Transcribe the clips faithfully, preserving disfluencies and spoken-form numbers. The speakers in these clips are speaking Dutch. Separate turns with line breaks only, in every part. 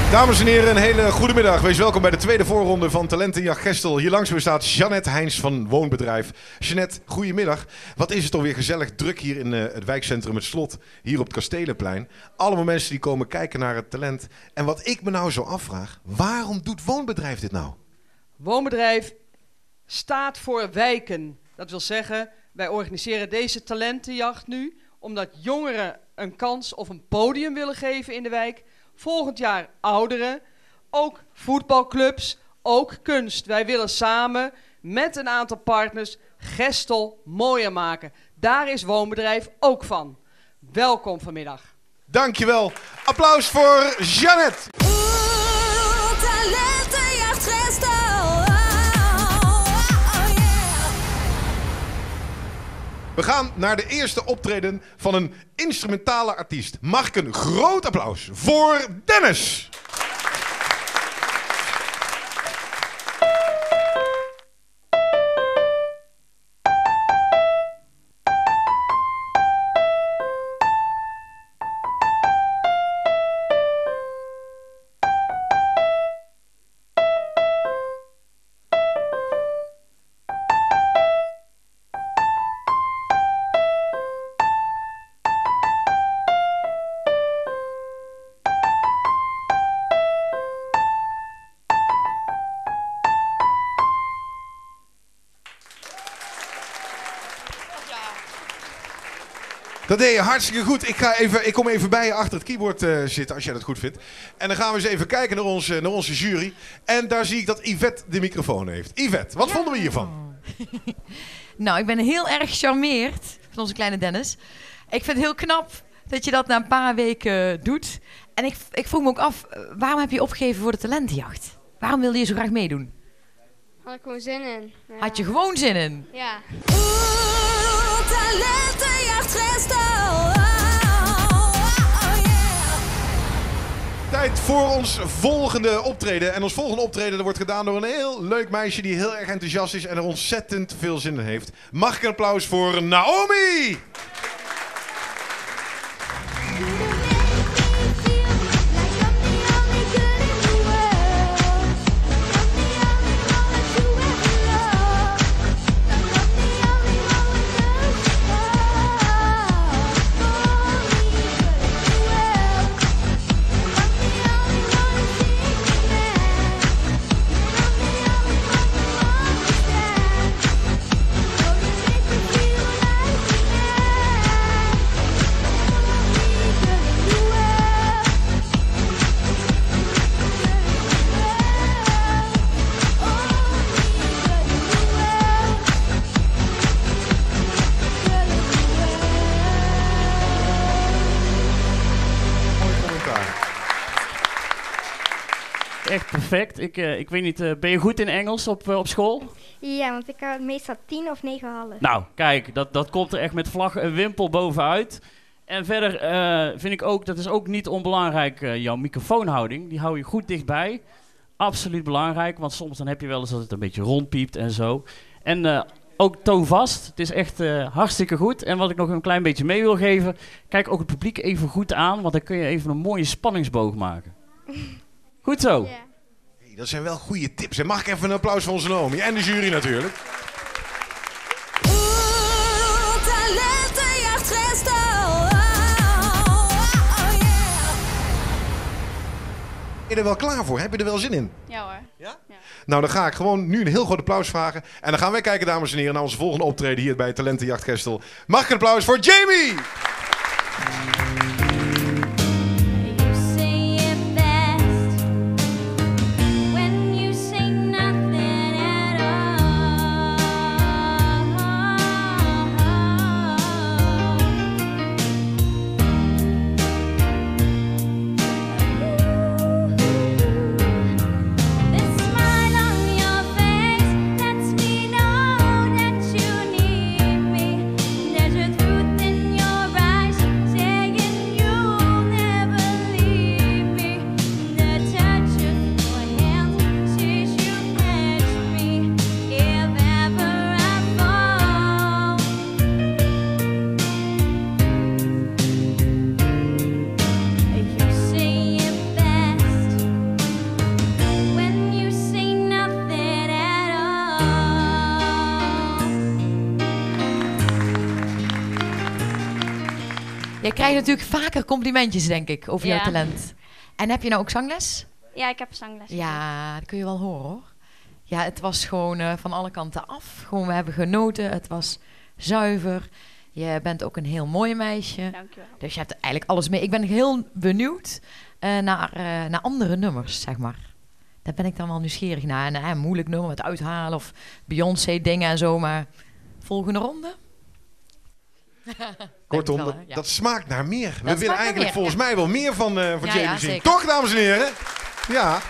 Dames en heren, een hele goede middag. Wees welkom bij de tweede voorronde van Talentenjacht Gestel. Hier langs me staat Jeannette Heijns van Woonbedrijf. Jeannette, goedemiddag. Wat is het toch weer gezellig druk hier in uh, het wijkcentrum Het Slot, hier op het Kastelenplein. Allemaal mensen die komen kijken naar het talent. En wat ik me nou zo afvraag, waarom doet Woonbedrijf dit nou?
Woonbedrijf staat voor wijken. Dat wil zeggen, wij organiseren deze talentenjacht nu omdat jongeren een kans of een podium willen geven in de wijk. Volgend jaar ouderen, ook voetbalclubs, ook kunst. Wij willen samen met een aantal partners Gestel mooier maken. Daar is Woonbedrijf ook van. Welkom vanmiddag.
Dankjewel. Applaus voor Jeannette.
Oeh, Talentenjacht Gestel.
We gaan naar de eerste optreden van een instrumentale artiest. Mag ik een groot applaus voor Dennis? Dat deed je hartstikke goed. Ik, ga even, ik kom even bij je achter het keyboard uh, zitten, als jij dat goed vindt. En dan gaan we eens even kijken naar onze, naar onze jury. En daar zie ik dat Yvette de microfoon heeft. Yvette, wat ja. vonden we hiervan?
Nou, ik ben heel erg gecharmeerd van onze kleine Dennis. Ik vind het heel knap dat je dat na een paar weken doet. En ik, ik vroeg me ook af, waarom heb je opgegeven voor de talentenjacht? Waarom wilde je zo graag meedoen?
Had ik gewoon zin in. Ja.
Had je gewoon zin in?
Ja.
Oeh, Talentenjacht Gestel.
Tijd voor ons volgende optreden. En ons volgende optreden dat wordt gedaan door een heel leuk meisje die heel erg enthousiast is en er ontzettend veel zin in heeft. Mag ik een applaus voor Naomi?
Echt perfect. Ik, uh, ik weet niet, uh, ben je goed in Engels op, uh, op school?
Ja, want ik had meestal tien of negen hallen.
Nou, kijk, dat, dat komt er echt met vlag en wimpel bovenuit. En verder uh, vind ik ook, dat is ook niet onbelangrijk, uh, jouw microfoonhouding. Die hou je goed dichtbij. Absoluut belangrijk, want soms dan heb je wel eens dat het een beetje rondpiept en zo. En uh, ook toonvast. Het is echt uh, hartstikke goed. En wat ik nog een klein beetje mee wil geven, kijk ook het publiek even goed aan, want dan kun je even een mooie spanningsboog maken. Goed zo.
Ja.
Hey, dat zijn wel goede tips. En mag ik even een applaus voor onze Naomi en de jury natuurlijk.
Oeh, Talentenjacht Gestel.
Ben je er wel klaar voor? Heb je er wel zin in?
Ja hoor.
Ja?
Ja.
Nou, dan ga ik gewoon nu een heel groot applaus vragen. En dan gaan wij kijken, dames en heren, naar onze volgende optreden hier bij Talentenjacht Gestel. Mag ik een applaus voor Jamie?
There's a truth in your eyes saying
Jij krijgt natuurlijk vaker complimentjes, denk ik, over
Ja.
jouw talent. En heb je nou ook zangles?
Ja, ik heb zangles.
Ja, dat kun je wel horen, hoor. Ja, het was gewoon eh, van alle kanten af. Gewoon, we hebben genoten. Het was zuiver. Je bent ook een heel mooi meisje.
Dankjewel.
Dus je hebt eigenlijk alles mee. Ik ben heel benieuwd eh, naar, eh, naar andere nummers, zeg maar. Daar ben ik dan wel nieuwsgierig naar. En, eh, een moeilijk nummer met uithalen of Beyoncé dingen en zo. Maar volgende ronde?
Kortom,
wel,
dat,
hè? Ja.
dat smaakt naar meer. We
smaakt
willen
naar
eigenlijk
meer,
volgens
ja.
mij wel meer van, eh van
Ja,
Jamie
ja,
zien.
zeker.
Toch, dames en heren? Ja.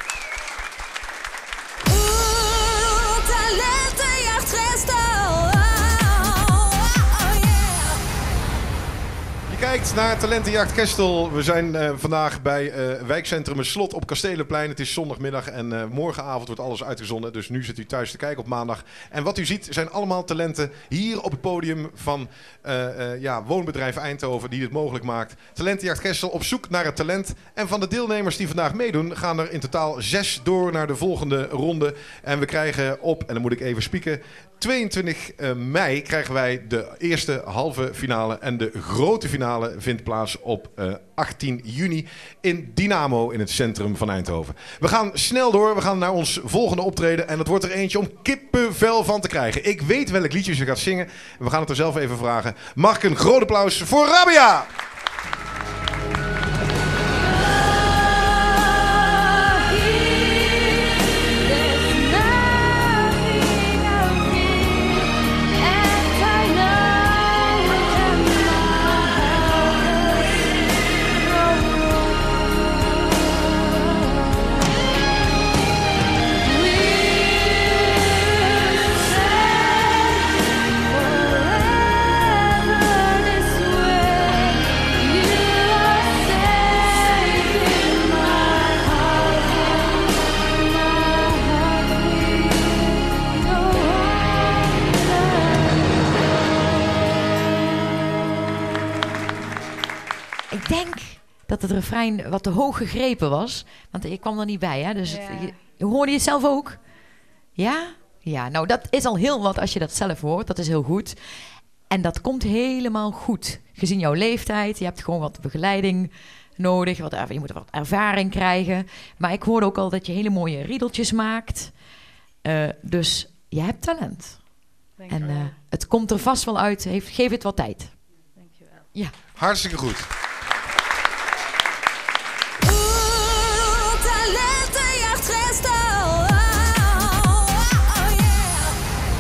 Oeh, talentenjacht Gestel. Oh, oh, yeah.
Je kijkt naar Talentenjacht Gestel. We zijn eh, vandaag bij eh, wijkcentrum Het Slot op Kastelenplein. Het is zondagmiddag en eh, morgenavond wordt alles uitgezonden. Dus nu zit u thuis te kijken op maandag. En wat u ziet zijn allemaal talenten hier op het podium van eh, eh, ja, woonbedrijf Eindhoven die dit mogelijk maakt. Talentenjacht Gestel op zoek naar het talent. En van de deelnemers die vandaag meedoen gaan er in totaal zes door naar de volgende ronde. En we krijgen op, en dan moet ik even spieken, tweeëntwintig mei krijgen wij de eerste halve finale. En de grote finale vindt plaats op eh, achttien juni in Dynamo in het centrum van Eindhoven. We gaan snel door. We gaan naar ons volgende optreden. En dat wordt er eentje om kippenvel van te krijgen. Ik weet welk liedje ze gaat zingen. We gaan het er zelf even vragen. Mag ik een groot applaus voor Rabia?
Ik denk dat het refrein wat te hoog gegrepen was. Want ik kwam er niet bij, hè? Dus
Ja.
het, je, hoorde je het zelf ook? Ja? Ja, nou dat is al heel wat als je dat zelf hoort. Dat is heel goed. En dat komt helemaal goed. Gezien jouw leeftijd. Je hebt gewoon wat begeleiding nodig. Wat, er- je moet wat ervaring krijgen. Maar ik hoorde ook al dat je hele mooie riedeltjes maakt. Eh, dus je hebt talent. En eh, het komt er vast wel uit. Heeft, geef het wat tijd.
Dankjewel.
Hartstikke goed.
Oeh, talentenjacht Gestel. Oh, oh, yeah.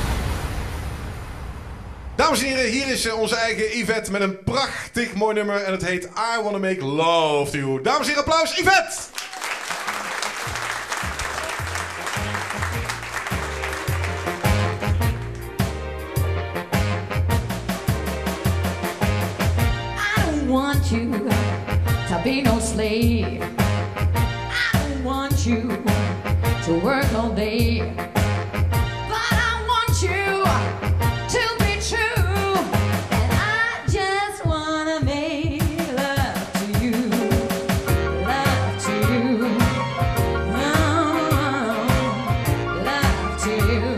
Dames en heren, hier is eh, onze eigen Yvette met een prachtig mooi nummer. En het heet I Wanna Make Love To You. Dames en heren, applaus, Yvette!
I don't want you to be no slave. I don't want you to work all day. But I want you to be true. And I just wanna make love to you. Love to you. Oh, love to you.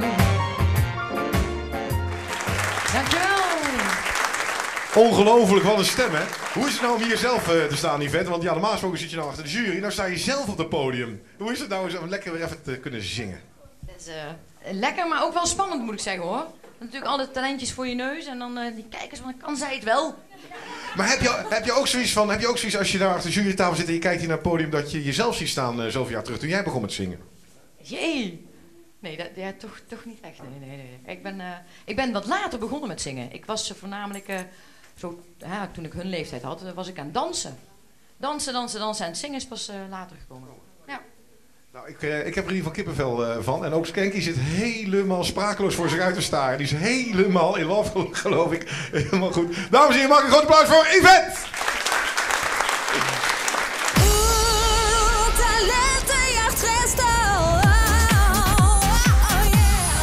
Dankjewel.
Ongelooflijk, wat een stem, hè? Hoe is het nou om hier zelf eh, te staan, Yvette? Want ja, normaal gesproken zit je nou achter de jury. Nou sta je zelf op het podium. Hoe is het nou eens om lekker weer even te kunnen zingen?
Het is eh, lekker, maar ook wel spannend, moet ik zeggen, hoor. Natuurlijk alle talentjes voor je neus en dan eh, die kijkers, van kan zij het wel?
Maar heb je, heb je ook zoiets van, heb je ook zoiets als je daar achter de jurytafel zit en je kijkt hier naar het podium, dat je jezelf ziet staan eh, zoveel jaar terug toen jij begon met zingen?
Jee. Nee, dat, ja, toch, toch niet echt. Nee, nee, nee. Ik, ben, eh, ik ben wat later begonnen met zingen. Ik was eh, voornamelijk, eh, zo, ja, toen ik hun leeftijd had, eh, was ik aan het dansen. Dansen, dansen, dansen en het zingen is pas eh, later gekomen. Ja.
Nou, ik, eh, ik heb er in ieder geval kippenvel eh, van. En ook Skanky zit helemaal sprakeloos voor zich uit te staren. Die is helemaal in love, geloof ik. Helemaal goed. Dames en heren, mag ik een groot applaus voor Yvette!
Oeh, talentenjacht Gestel. Oh, oh, yeah.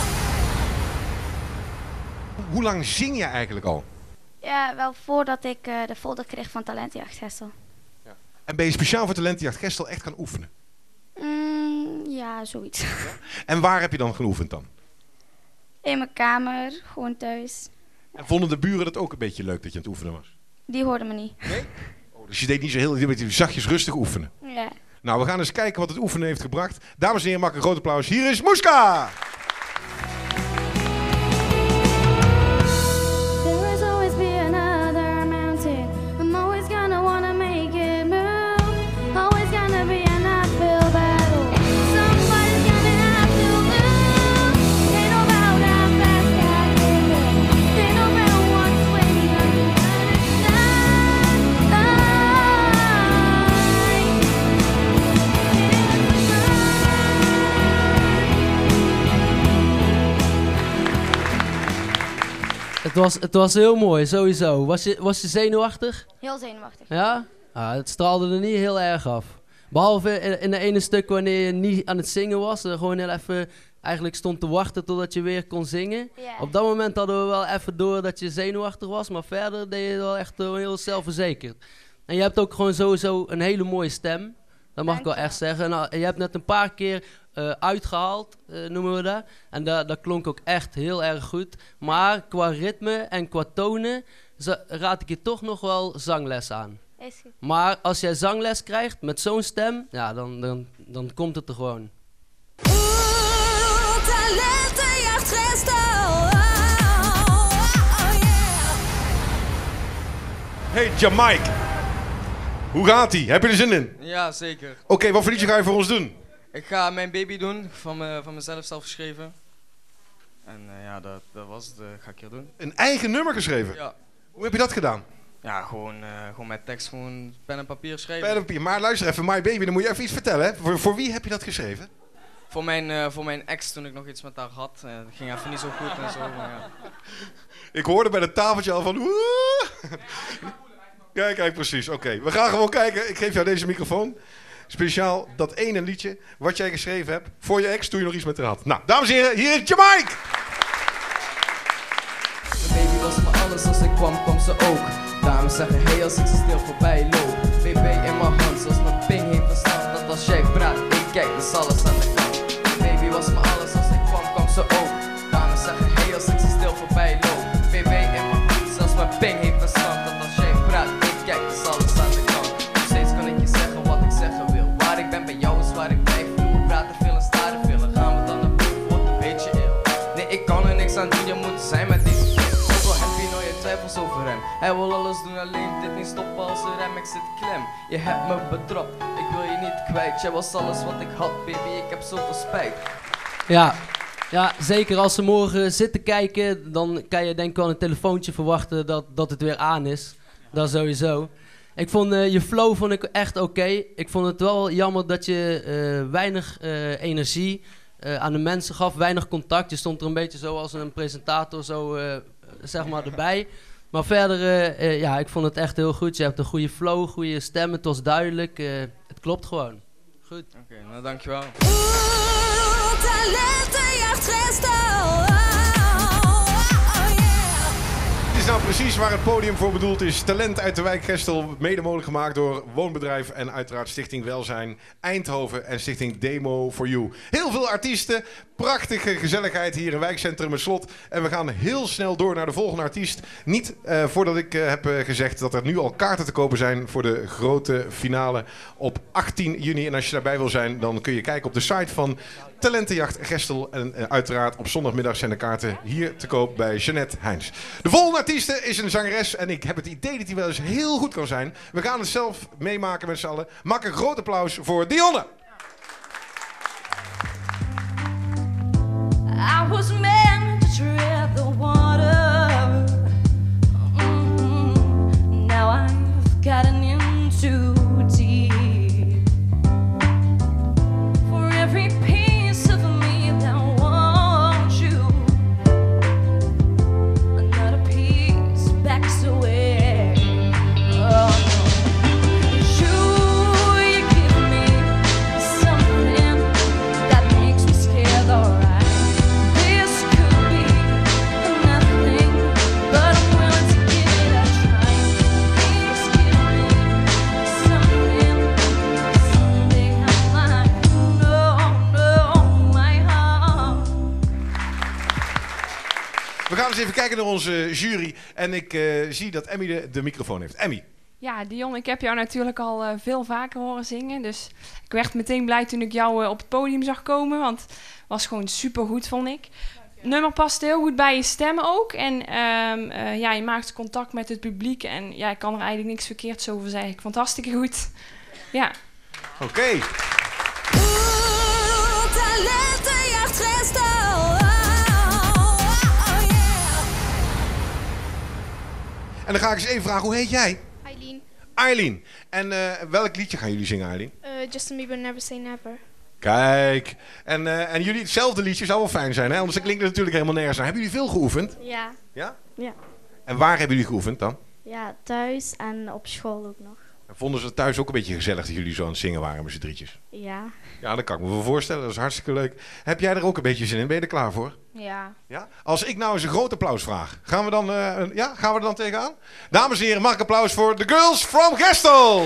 Hoe lang zing je eigenlijk al?
Ja, wel voordat ik eh, de folder kreeg van Talentenjacht Gestel.
En ben je speciaal voor Talentenjacht Gestel echt gaan oefenen?
Mm, ja, zoiets.
En waar heb je dan geoefend dan?
In mijn kamer, gewoon thuis.
En vonden de buren dat ook een beetje leuk dat je aan het oefenen was?
Die hoorde me niet.
Oh, dus je deed niet zo heel... Je deed zachtjes rustig oefenen.
Ja.
Nou, we gaan eens kijken wat het oefenen heeft gebracht. Dames en heren, maak een groot applaus. Hier is Muska!
There is always be another mountain. I'm always gonna wanna make it move. Always gonna be an uphill battle. Somebody's gonna have to lose. Ain't no about how fast I can go. Ain't no matter what's waiting on the other
Het was, het was heel mooi, sowieso. Was je, was je zenuwachtig?
Heel zenuwachtig.
Ja? Ah, het straalde er niet heel erg af. Behalve in, in de ene stuk wanneer je niet aan het zingen was. En gewoon heel even eigenlijk stond te wachten totdat je weer kon zingen.
Ja.
Op dat moment hadden we wel even door dat je zenuwachtig was. Maar verder deed je het wel echt uh, heel zelfverzekerd. En je hebt ook gewoon sowieso een hele mooie stem. Dat mag ik wel echt zeggen. Nou, je hebt net een paar keer uh, uitgehaald, uh, noemen we dat. En dat, dat klonk ook echt heel erg goed. Maar qua ritme en qua tonen za- raad ik je toch nog wel zangles aan.
Is goed.
Maar als jij zangles krijgt met zo'n stem, ja, dan, dan, dan komt het er gewoon.
Oeh, talentenjacht Gestel. Oh, oh, yeah.
Hey, Jamaica. Hoe gaat ie? Heb je er zin in?
Ja, zeker.
Oké, okay, wat voor liedje ga je voor ons doen?
Ik ga Mijn Baby doen, van, me, van mezelf zelf geschreven. En uh, ja, dat, dat was het, uh, ga ik hier doen.
Een eigen nummer geschreven?
Ja.
Hoe heb je dat gedaan?
Ja, gewoon, uh, gewoon met tekst, gewoon pen en papier schrijven.
Pen en papier. Maar luister even, My Baby, dan moet je even iets vertellen. Hè? Voor, voor wie heb je dat geschreven?
Voor mijn, uh, voor mijn ex, toen ik nog iets met haar had. Uh, dat ging even niet zo goed en zo, maar ja.
Ik hoorde bij het tafeltje al van... Kijk, kijk, precies. Oké, okay. We gaan gewoon kijken. Ik geef jou deze microfoon. Speciaal dat ene liedje wat jij geschreven hebt voor je ex toen je nog iets met haar had. Nou, dames en heren, hier is Jamaica!
Mijn baby was me alles, als ik kwam, kwam ze ook. Dames zeggen hey als ik ze stil voorbij loop. Baby in mijn hand, zoals mijn ping heeft verstand. Dat als jij praat, ik kijk, dus alles aan de kant. Mijn baby was me alles, als ik kwam, kwam ze ook. Dames zeggen hey als ik ze stil voorbij loop. Baby in mijn hand, zoals mijn ping heeft verstand. Dat als jij praat, ik kijk, dus alles aan de kant. Nog steeds kan ik je zeggen wat ik zeggen wil. Waar ik ben bij jou is waar ik blijf. We praten veel en staren veel. En gaan we dan naar boven, wordt een beetje ill. Nee, ik kan er niks aan doen, je moet zijn met deze kid. Ook al heb je nooit twijfels over hem. Hij wil alles doen, alleen dit niet stoppen als een rem. Ik zit klem, je hebt me betrapt. Ik wil je niet kwijt, jij was alles wat ik had, baby. Ik heb zoveel spijt.
Ja, ja, zeker als ze morgen zitten kijken, dan kan je denk ik wel een telefoontje verwachten dat, dat het weer aan is. Dat sowieso. Ik vond uh, je flow vond ik echt oké. Okay. Ik vond het wel jammer dat je uh, weinig uh, energie uh, aan de mensen gaf, weinig contact. Je stond er een beetje zo als een presentator zo, uh, zeg maar erbij. Maar verder, uh, uh, ja, ik vond het echt heel goed. Je hebt een goede flow, goede stem, het was duidelijk. Uh, het klopt gewoon. Goed.
Oké, okay, nou dankjewel.
Oeh, talentenjacht Gestel.
Dit is nou precies waar het podium voor bedoeld is. Talent uit de wijk Gestel, mede mogelijk gemaakt door Woonbedrijf en uiteraard Stichting Welzijn Eindhoven en Stichting Demo for You. Heel veel artiesten, prachtige gezelligheid hier in wijkcentrum Het Slot. En we gaan heel snel door naar de volgende artiest. Niet uh, voordat ik uh, heb uh, gezegd dat er nu al kaarten te kopen zijn voor de grote finale op achttien juni. En als je daarbij wil zijn, dan kun je kijken op de site van Talentenjacht Gestel. En uh, uiteraard op zondagmiddag zijn de kaarten hier te koop bij Jeannette Heijns. De volgende artieste is een zangeres en ik heb het idee dat hij wel eens heel goed kan zijn. We gaan het zelf meemaken met z'n allen. Maak een groot applaus voor Dionne.
I was meant to tread the water. Mm-hmm. Now I've gotten in too deep. For every piece of me that wants you, another piece backs away. Oh no. You, you give me something that makes me scared, alright. This
eens even kijken naar onze jury. En ik uh, zie dat Emmy de, de microfoon heeft. Emmy.
Ja, Dion, ik heb jou natuurlijk al uh, veel vaker horen zingen. Dus ik werd meteen blij toen ik jou uh, op het podium zag komen. Want het was gewoon supergoed, vond ik. Het nummer past heel goed bij je stem ook. En um, uh, ja, je maakt contact met het publiek. En ja, ik kan er eigenlijk niks verkeerds over zeggen. Ik vond het hartstikke goed. Ja.
Oké. Okay.
Talentenjacht Gestel.
En dan ga ik eens even vragen, hoe heet jij?
Eileen.
Eileen. En uh, welk liedje gaan jullie zingen, Eileen?
Uh, Justin Bieber, Never Say Never.
Kijk. En, uh, en jullie, hetzelfde liedje zou wel fijn zijn, hè? Anders klinkt het natuurlijk helemaal nergens naar. Hebben jullie veel geoefend?
Ja.
Ja?
Ja.
En waar hebben jullie geoefend dan?
Ja, thuis en op school ook nog.
En vonden ze het thuis ook een beetje gezellig dat jullie zo aan het zingen waren met z'n drietjes?
Ja.
Ja, dat kan ik me wel voorstellen. Dat is hartstikke leuk. Heb jij er ook een beetje zin in? Ben je er klaar voor?
Ja.
Ja? Als ik nou eens een groot applaus vraag, gaan we dan, uh, ja, gaan we er dan tegenaan? Dames en heren, mag ik applaus voor The Girls from Gestel!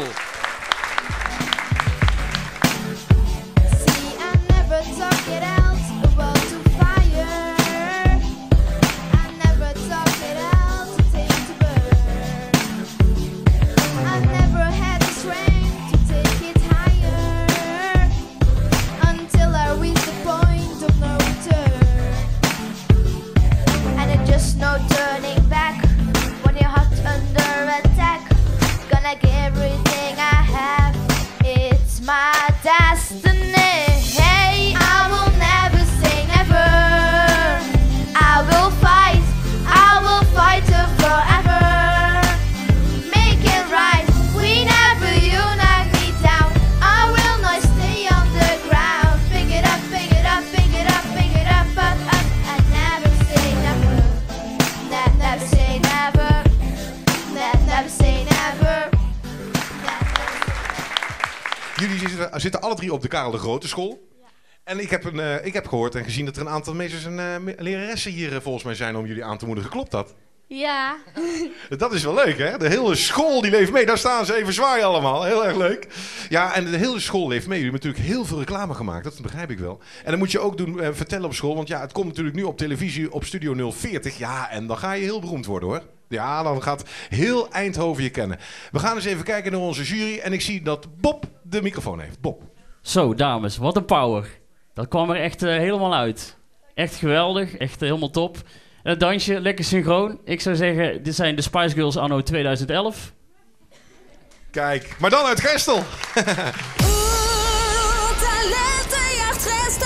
See, I never talk it out about to fire. I never talk it out to take to burn. I never had the strength to take it higher until I reach the point of no return. And it's just no turning back when you're hot under attack. Gonna give everything I have. It's my destiny. Hey, I will never say never. I will fight. I will fight till forever. Make it right. We never unite me down. I will not stay on the ground. Pick it up, pick it up, pick it up, pick it up, up, up. And never say never. Ne- never say never. Ne- never say never.
Jullie zitten, zitten alle drie op de Karel de Grote School. Ja. En ik heb, een, uh, ik heb gehoord en gezien dat er een aantal meesters en uh, leraressen hier uh, volgens mij zijn om jullie aan te moedigen. Klopt dat?
Ja.
Dat is wel leuk, hè? De hele school die leeft mee. Daar staan ze even zwaaien allemaal. Heel erg leuk. Ja, en de hele school leeft mee. Jullie hebben natuurlijk heel veel reclame gemaakt. Dat begrijp ik wel. En dat moet je ook doen, uh, vertellen op school. Want ja, het komt natuurlijk nu op televisie op Studio nul veertig. Ja, en dan ga je heel beroemd worden, hoor. Ja, dan gaat heel Eindhoven je kennen. We gaan eens even kijken naar onze jury. En ik zie dat Bob de microfoon heeft. Bob.
Zo, dames, wat een power. Dat kwam er echt uh, helemaal uit. Echt geweldig, echt uh, helemaal top. En het dansje, lekker synchroon. Ik zou zeggen, dit zijn de Spice Girls anno tweeduizend elf.
Kijk, maar dan uit Gestel.
Talentenjacht Gestel.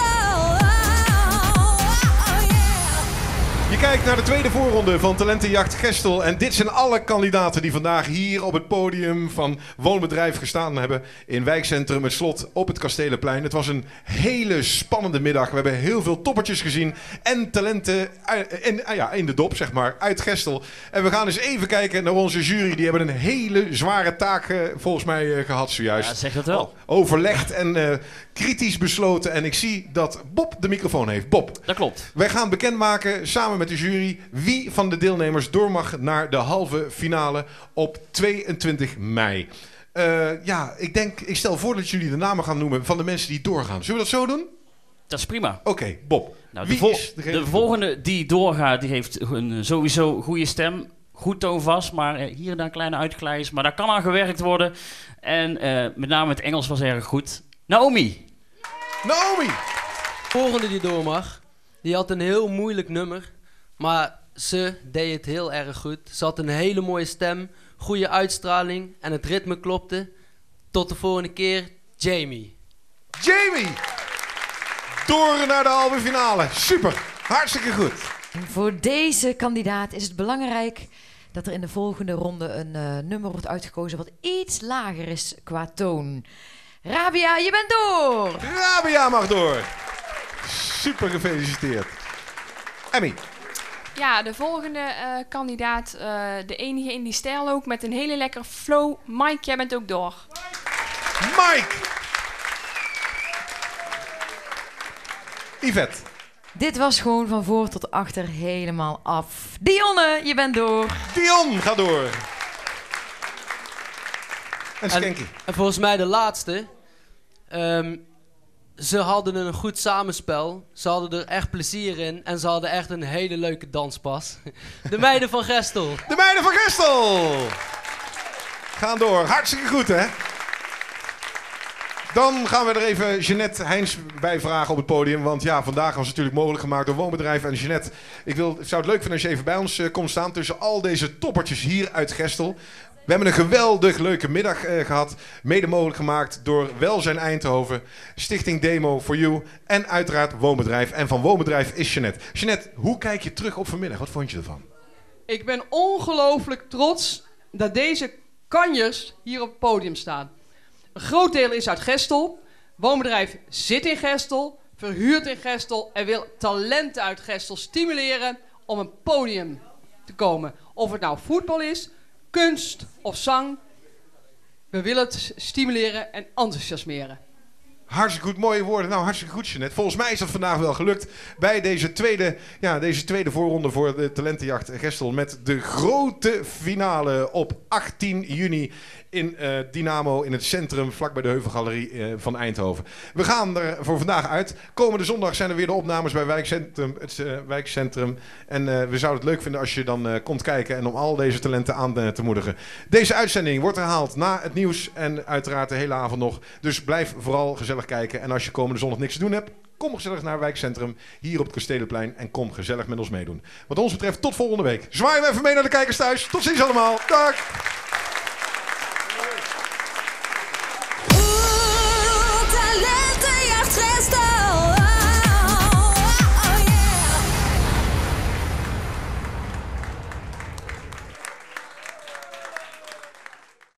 Je kijkt naar de tweede voorronde van Talentenjacht Gestel. En dit zijn alle kandidaten die vandaag hier op het podium van Woonbedrijf gestaan hebben. In wijkcentrum Het Slot op het Kastelenplein. Het was een hele spannende middag. We hebben heel veel toppertjes gezien. En talenten in, ja, in de dop, zeg maar, uit Gestel. En we gaan eens even kijken naar onze jury. Die hebben een hele zware taak uh, volgens mij uh, gehad zojuist.
Ja, zeg dat wel.
Overlegd en uh, kritisch besloten. En ik zie dat Bob de microfoon heeft. Bob.
Dat klopt.
Wij gaan bekendmaken samen met de jury wie van de deelnemers door mag naar de halve finale op tweeëntwintig mei. Uh, ja, ik denk, ik stel voor dat jullie de namen gaan noemen van de mensen die doorgaan. Zullen we dat zo doen?
Dat is prima.
Oké, okay, Bob.
Nou,
wie
de, vol
is
de volgende die doorgaat, die heeft een sowieso goede stem. Goed toonvast, maar hier en daar kleine uitglijs. Maar daar kan aan gewerkt worden. En uh, met name het Engels was erg goed. Naomi.
Naomi.
De volgende die door mag, die had een heel moeilijk nummer. Maar ze deed het heel erg goed. Ze had een hele mooie stem, goede uitstraling en het ritme klopte. Tot de volgende keer, Jamie.
Jamie! Door naar de halve finale. Super, hartstikke goed.
Voor deze kandidaat is het belangrijk dat er in de volgende ronde een uh, nummer wordt uitgekozen wat iets lager is qua toon. Rabia, je bent door!
Rabia mag door. Super gefeliciteerd. Emmy.
Ja, de volgende uh, kandidaat, uh, de enige in die stijl ook, met een hele lekkere flow. Mike, jij bent ook door.
Mike! Yvette.
Dit was gewoon van voor tot achter helemaal af. Dionne, je bent door.
Dion, ga door. En Skanky.
En, en volgens mij de laatste. Um, ze hadden een goed samenspel. Ze hadden er echt plezier in. En ze hadden echt een hele leuke danspas. De meiden van Gestel.
De meiden van Gestel! Gaan door. Hartstikke goed, hè? Dan gaan we er even Jeanette Heijns bij vragen op het podium. Want ja, vandaag was het natuurlijk mogelijk gemaakt door Woonbedrijf. En Jeanette, ik wil, ik zou het leuk vinden als je even bij ons uh, komt staan. Tussen al deze toppertjes hier uit Gestel. We hebben een geweldig leuke middag uh, gehad. Mede mogelijk gemaakt door Welzijn Eindhoven. Stichting Demo for You. En uiteraard Woonbedrijf. En van Woonbedrijf is Jeanette. Jeanette, hoe kijk je terug op vanmiddag? Wat vond je ervan?
Ik ben ongelooflijk trots dat deze kanjers hier op het podium staan. Een groot deel is uit Gestel. Woonbedrijf zit in Gestel, verhuurt in Gestel en wil talenten uit Gestel stimuleren om een podium te komen. Of het nou voetbal is, kunst of zang. We willen het stimuleren en enthousiasmeren.
Hartstikke goed, mooie woorden. Nou, hartstikke goed, Jeanette. Volgens mij is dat vandaag wel gelukt bij deze tweede, ja, deze tweede voorronde voor de Talentenjacht Gestel. Met de grote finale op achttien juni in uh, Dynamo in het centrum, vlak bij de Heuvelgalerie uh, van Eindhoven. We gaan er voor vandaag uit. Komende zondag zijn er weer de opnames bij Wijkcentrum, het uh, Wijkcentrum. En uh, we zouden het leuk vinden als je dan uh, komt kijken en om al deze talenten aan uh, te moedigen. Deze uitzending wordt herhaald na het nieuws en uiteraard de hele avond nog. Dus blijf vooral gezellig kijken. En als je komende zondag niks te doen hebt, kom gezellig naar Wijkcentrum hier op het Kastelenplein en kom gezellig met ons meedoen. Wat ons betreft tot volgende week. Zwaaien we even mee naar de kijkers thuis. Tot ziens allemaal. Dag!